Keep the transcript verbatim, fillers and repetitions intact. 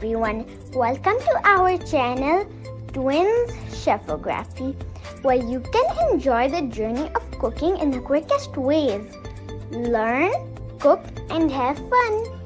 everyone, welcome to our channel Twins Chefography, where you can enjoy the journey of cooking in the quickest ways. Learn, cook and have fun.